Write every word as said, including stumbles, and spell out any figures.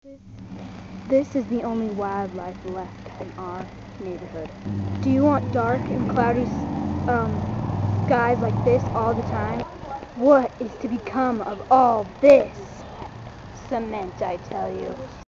This is the only wildlife left in our neighborhood. Do you want dark and cloudy um, skies like this all the time? What is to become of all this? Cement, I tell you.